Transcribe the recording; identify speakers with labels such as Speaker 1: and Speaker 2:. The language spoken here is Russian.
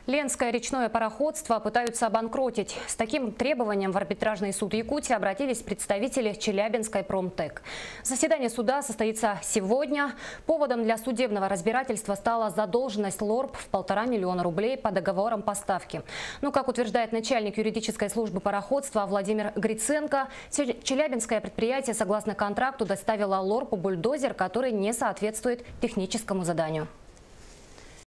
Speaker 1: Ленское речное пароходство пытаются обанкротить. С таким требованием в арбитражный суд Якутии обратились представители Челябинской Промтек. Заседание суда состоится сегодня. Поводом для судебного разбирательства стала задолженность ЛОРП в 1,5 миллиона рублей по договорам поставки. Но, как утверждает начальник юридической службы пароходства Владимир Гриценко, челябинское предприятие согласно контракту доставило ЛОРПу бульдозер, который не соответствует техническому заданию.